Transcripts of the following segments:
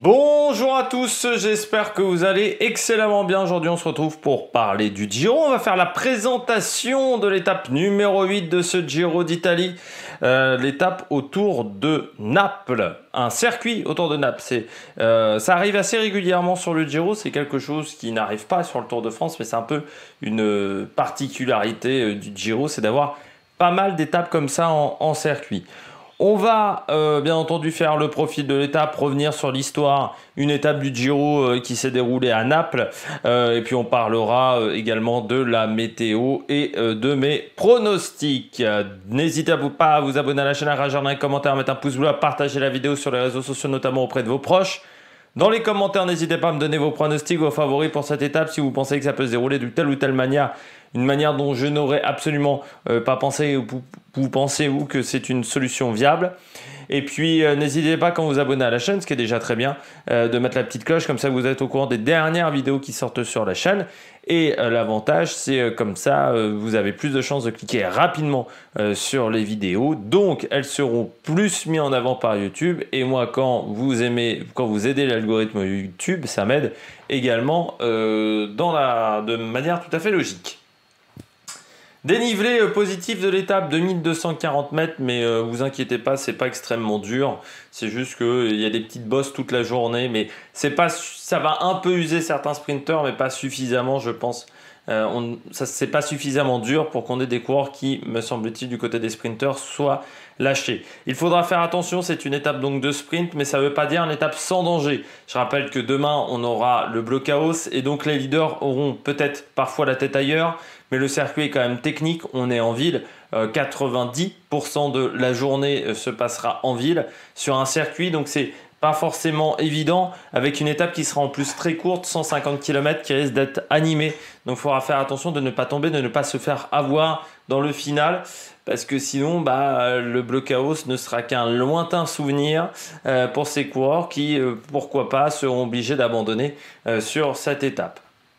Bonjour à tous, j'espère que vous allez excellemment bien. Aujourd'hui on se retrouve pour parler du Giro. On va faire la présentation de l'étape numéro 8 de ce Giro d'Italie. L'étape autour de Naples, un circuit autour de Naples. Ça arrive assez régulièrement sur le Giro, c'est quelque chose qui n'arrive pas sur le Tour de France, mais c'est un peu une particularité du Giro, c'est d'avoir pas mal d'étapes comme ça en circuit. On va bien entendu faire le profil de l'étape, revenir sur l'histoire, une étape du Giro qui s'est déroulée à Naples, et puis on parlera également de la météo et de mes pronostics. N'hésitez pas à vous abonner à la chaîne, à réagir dans les commentaires, à mettre un pouce bleu, à partager la vidéo sur les réseaux sociaux, notamment auprès de vos proches. Dans les commentaires, n'hésitez pas à me donner vos pronostics, vos favoris pour cette étape, si vous pensez que ça peut se dérouler de telle ou telle manière, une manière dont je n'aurais absolument pas pensé, ou vous pensez vous que c'est une solution viable. Et puis n'hésitez pas quand vous abonnez à la chaîne, ce qui est déjà très bien, de mettre la petite cloche, comme ça vous êtes au courant des dernières vidéos qui sortent sur la chaîne. Et l'avantage, c'est comme ça, vous avez plus de chances de cliquer rapidement sur les vidéos. Donc, elles seront plus mises en avant par YouTube. Et moi, quand vous aidez l'algorithme YouTube, ça m'aide également de manière tout à fait logique. Dénivelé positif de l'étape de 1240 mètres, mais vous inquiétez pas, c'est pas extrêmement dur. C'est juste qu'il y a des petites bosses toute la journée, mais ça va un peu user certains sprinteurs, mais pas suffisamment, je pense. C'est pas suffisamment dur pour qu'on ait des coureurs qui, me semble-t-il, du côté des sprinteurs, soient lâchés. Il faudra faire attention, c'est une étape donc de sprint, mais ça ne veut pas dire une étape sans danger. Je rappelle que demain, on aura le blockhouse et donc les leaders auront peut-être parfois la tête ailleurs, mais le circuit est quand même technique, on est en ville, 90% de la journée se passera en ville sur un circuit, donc c'est pas forcément évident, avec une étape qui sera en plus très courte, 150 km, qui risque d'être animée. Donc il faudra faire attention de ne pas tomber, de ne pas se faire avoir dans le final, parce que sinon le blockhouse ne sera qu'un lointain souvenir pour ces coureurs qui, pourquoi pas, seront obligés d'abandonner sur cette étape.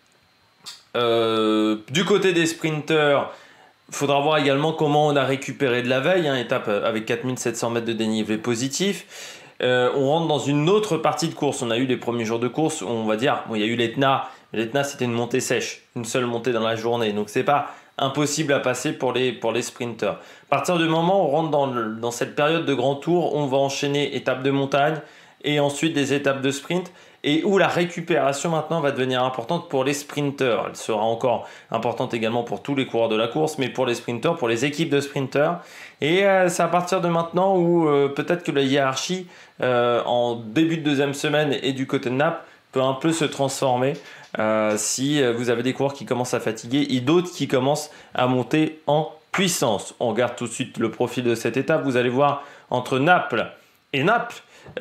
Du côté des sprinteurs, il faudra voir également comment on a récupéré de la veille, étape avec 4700 mètres de dénivelé positif. On rentre dans une autre partie de course. On a eu les premiers jours de course, on va dire, il y a eu l'Etna. L'Etna, c'était une montée sèche, une seule montée dans la journée. Donc, c'est pas impossible à passer pour les sprinteurs. À partir du moment où on rentre dans cette période de grand tour, on va enchaîner étapes de montagne et ensuite des étapes de sprint, et où la récupération maintenant va devenir importante pour les sprinteurs. Elle sera encore importante également pour tous les coureurs de la course, mais pour les sprinteurs, pour les équipes de sprinteurs. Et c'est à partir de maintenant où peut-être que la hiérarchie en début de deuxième semaine et du côté de Naples peut un peu se transformer si vous avez des coureurs qui commencent à fatiguer et d'autres qui commencent à monter en puissance. On regarde tout de suite le profil de cette étape. Vous allez voir entre Naples et Naples,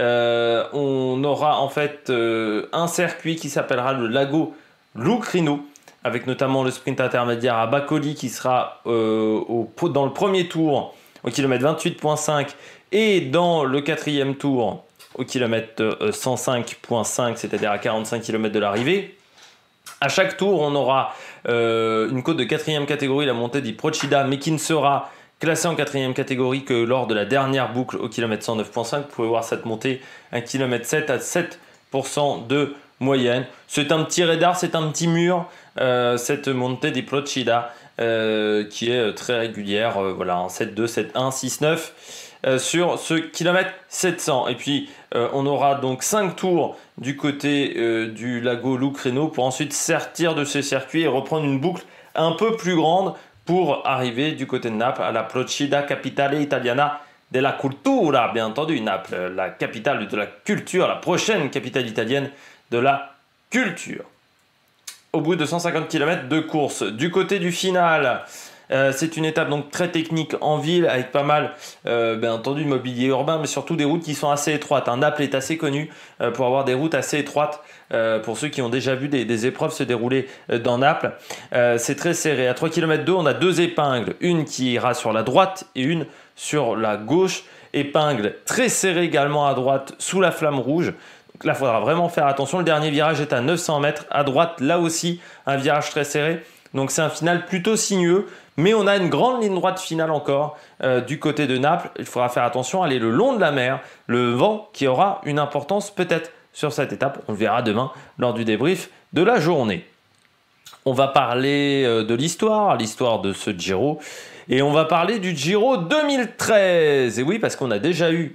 on aura en fait un circuit qui s'appellera le Lago Lucrino, avec notamment le sprint intermédiaire à Bacoli qui sera dans le premier tour au kilomètre 28,5 et dans le quatrième tour au kilomètre 105,5, c'est-à-dire à 45 km de l'arrivée. À chaque tour, on aura une côte de quatrième catégorie, la montée di Procida, mais qui ne sera classée en quatrième catégorie que lors de la dernière boucle au kilomètre 109,5. Vous pouvez voir cette montée 1 km 7 à 7% de moyenne. C'est un petit radar, c'est un petit mur, cette montée di Procida qui est très régulière, en 7,2, 7,1, 6,9 sur ce kilomètre 700. Et puis on aura donc 5 tours du côté du Lago Lucrino pour ensuite sortir de ce circuit et reprendre une boucle un peu plus grande pour arriver du côté de Naples à la Procida Capitale Italiana della Cultura, bien entendu. Naples, la capitale de la culture, la prochaine capitale italienne de la culture. Au bout de 150 km de course. Du côté du final, c'est une étape donc très technique en ville avec pas mal bien entendu de mobilier urbain, mais surtout des routes qui sont assez étroites. Naples est assez connu pour avoir des routes assez étroites. Pour ceux qui ont déjà vu des épreuves se dérouler dans Naples, c'est très serré. À 3 km 2, on a deux épingles, une qui ira sur la droite et une sur la gauche. Épingle très serrée également à droite sous la flamme rouge. Donc là, il faudra vraiment faire attention. Le dernier virage est à 900 mètres. À droite, là aussi, un virage très serré. Donc c'est un final plutôt sinueux. Mais on a une grande ligne droite finale encore du côté de Naples. Il faudra faire attention à aller le long de la mer. Le vent qui aura une importance peut-être sur cette étape. On le verra demain lors du débrief de la journée. On va parler de l'histoire de ce Giro. Et on va parler du Giro 2013. Et oui, parce qu'on a déjà eu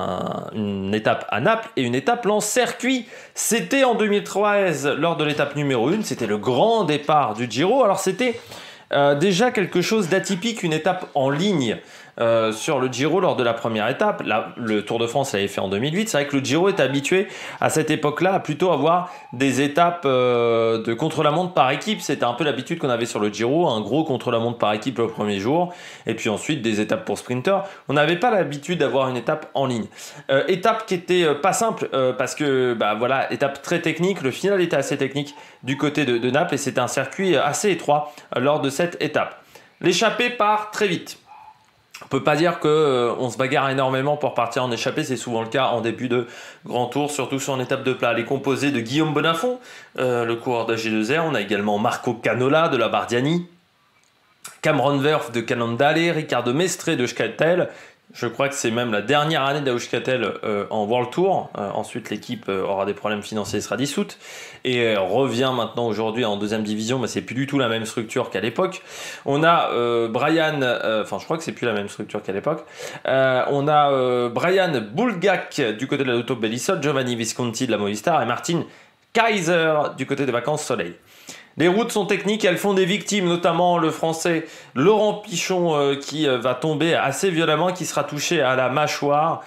une étape à Naples et une étape en circuit. C'était en 2013, lors de l'étape numéro 1. C'était le grand départ du Giro. Alors c'était déjà quelque chose d'atypique, une étape en ligne. Sur le Giro lors de la première étape. Là, le Tour de France l'avait fait en 2008. C'est vrai que le Giro est habitué à cette époque-là à plutôt avoir des étapes de contre-la-montre par équipe. C'était un peu l'habitude qu'on avait sur le Giro, un gros contre-la-montre par équipe le premier jour, et puis ensuite des étapes pour sprinters. On n'avait pas l'habitude d'avoir une étape en ligne. Étape qui était pas simple parce que voilà, étape très technique. Le final était assez technique du côté de Naples et c'était un circuit assez étroit lors de cette étape. L'échappée part très vite. On peut pas dire qu'on se bagarre énormément pour partir en échappée, c'est souvent le cas en début de grand tour, surtout sur une étape de plat. Elle est composée de Guillaume Bonafont, le coureur d'AG2R. On a également Marco Canola de la Bardiani, Cameron Wurf de Cannondale, Riccardo Mestre de Euskaltel. Je crois que c'est même la dernière année d'Euskaltel en World Tour. Ensuite, l'équipe aura des problèmes financiers et sera dissoute. Et revient maintenant aujourd'hui en deuxième division, mais c'est plus du tout la même structure qu'à l'époque. On a Brian, je crois que c'est plus la même structure qu'à l'époque. On a Brian Bulgak du côté de la Lotto Belisol, Giovanni Visconti de la Movistar et Martin Kaiser du côté des Vacances Soleil. Les routes sont techniques, elles font des victimes, notamment le français Laurent Pichon qui va tomber assez violemment, qui sera touché à la mâchoire.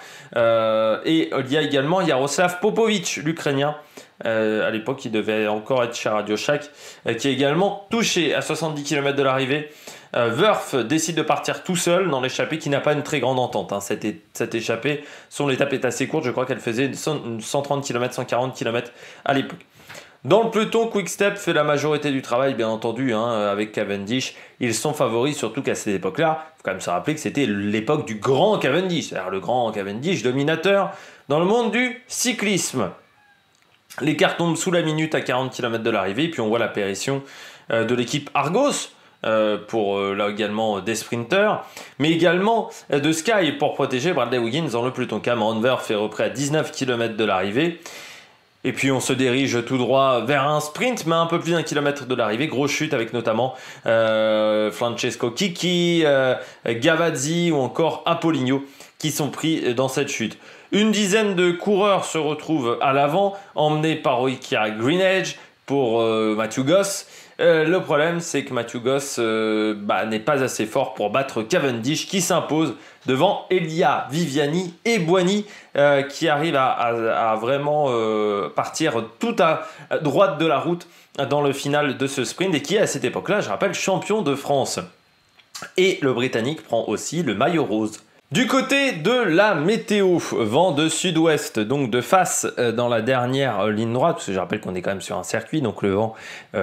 Et il y a également Jaroslav Popovic, l'Ukrainien, à l'époque il devait encore être chez Radio Shack, qui est également touché à 70 km de l'arrivée. Wurf décide de partir tout seul dans l'échappée qui n'a pas une très grande entente. Cette échappée, son étape est assez courte, je crois qu'elle faisait 130 km, 140 km à l'époque. Dans le peloton, Quick-Step fait la majorité du travail, bien entendu, avec Cavendish. Ils sont favoris, surtout qu'à cette époque-là, il faut quand même se rappeler que c'était l'époque du grand Cavendish, c'est-à-dire le grand Cavendish, dominateur dans le monde du cyclisme. L'écart tombe sous la minute à 40 km de l'arrivée, et puis on voit l'apparition de l'équipe Argos, pour là également des sprinters, mais également de Sky pour protéger Bradley Wiggins dans le peloton. Cameron Wurf est repris à 19 km de l'arrivée. Et puis on se dirige tout droit vers un sprint, mais un peu plus d'un kilomètre de l'arrivée. Grosse chute avec notamment Francesco Chicchi, Gavazzi ou encore Apollinho qui sont pris dans cette chute. Une dizaine de coureurs se retrouvent à l'avant, emmenés par Oikea Greenedge pour Matthew Goss. Le problème, c'est que Matthew Goss n'est pas assez fort pour battre Cavendish qui s'impose devant Elia Viviani et Buoni qui arrivent à vraiment partir tout à droite de la route dans le final de ce sprint et qui est à cette époque-là, je rappelle, champion de France. Et le Britannique prend aussi le maillot rose. Du côté de la météo, vent de sud-ouest, donc de face dans la dernière ligne droite, parce que je rappelle qu'on est quand même sur un circuit, donc le vent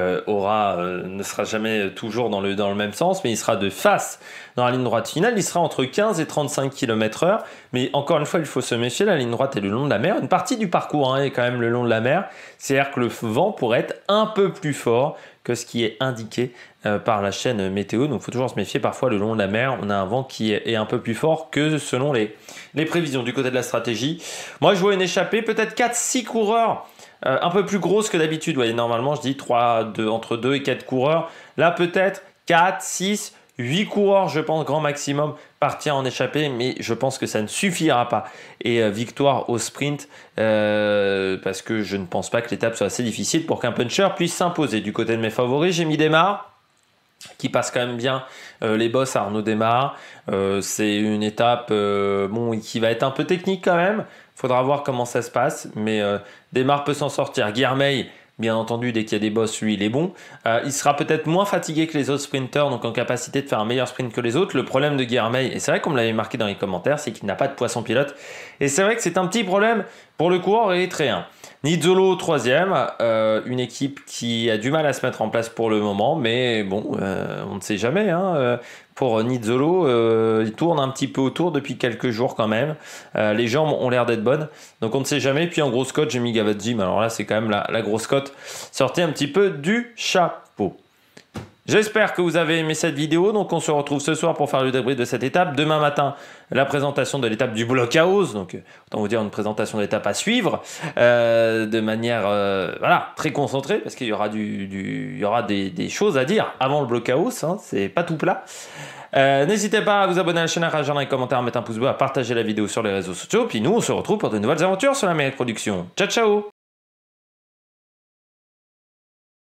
ne sera jamais toujours dans le même sens, mais il sera de face dans la ligne droite finale, il sera entre 15 et 35 km/h, mais encore une fois, il faut se méfier, la ligne droite est le long de la mer, une partie du parcours est quand même le long de la mer, c'est-à-dire que le vent pourrait être un peu plus fort que ce qui est indiqué par la chaîne météo. Donc il faut toujours se méfier, parfois le long de la mer, on a un vent qui est un peu plus fort que selon les prévisions. Du côté de la stratégie, moi je vois une échappée, peut-être 4-6 coureurs, un peu plus grosse que d'habitude. Ouais, normalement je dis entre 2 et 4 coureurs. Là peut-être 4, 6, 8 coureurs, je pense, grand maximum, partir en échappée, mais je pense que ça ne suffira pas. Et victoire au sprint, parce que je ne pense pas que l'étape soit assez difficile pour qu'un puncher puisse s'imposer. Du côté de mes favoris, j'ai mis Démare, qui passe quand même bien les bosses à Arnaud Démare. C'est une étape qui va être un peu technique quand même. Il faudra voir comment ça se passe, mais Démare peut s'en sortir. Guilhermet, bien entendu, dès qu'il y a des bosses, lui, il est bon. Il sera peut-être moins fatigué que les autres sprinters, donc en capacité de faire un meilleur sprint que les autres. Le problème de Guilhermet, et c'est vrai qu'on me l'avait marqué dans les commentaires, c'est qu'il n'a pas de poisson pilote. Et c'est vrai que c'est un petit problème pour le coureur érythréen. Nizzolo, 3e, une équipe qui a du mal à se mettre en place pour le moment, mais bon, on ne sait jamais. Pour Nizzolo, il tourne un petit peu autour depuis quelques jours quand même. Les jambes ont l'air d'être bonnes, donc on ne sait jamais. Puis en grosse cote, j'ai mis Gavazzi, mais alors là, c'est quand même la grosse cote sortie un petit peu du chapeau. J'espère que vous avez aimé cette vidéo. Donc on se retrouve ce soir pour faire le débrief de cette étape. Demain matin, la présentation de l'étape du blockhouse. Donc autant vous dire une présentation d'étape à suivre de manière voilà, très concentrée parce qu'il y aura, il y aura des choses à dire avant le blockhouse. Hein, c'est pas tout plat. N'hésitez pas à vous abonner à la chaîne, à réagir dans les commentaires, à mettre un pouce bleu, à partager la vidéo sur les réseaux sociaux. Puis nous, on se retrouve pour de nouvelles aventures sur la Mérites Production. Ciao, ciao!